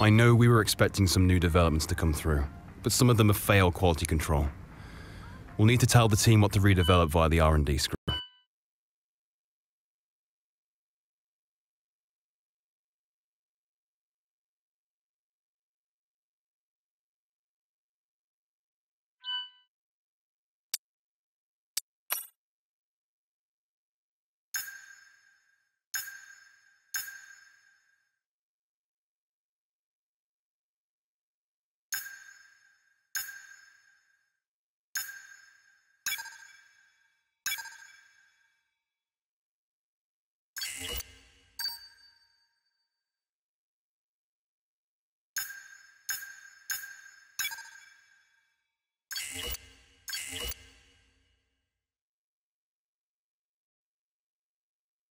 I know we were expecting some new developments to come through, but some of them have failed quality control. We'll need to tell the team what to redevelop via the R&D script.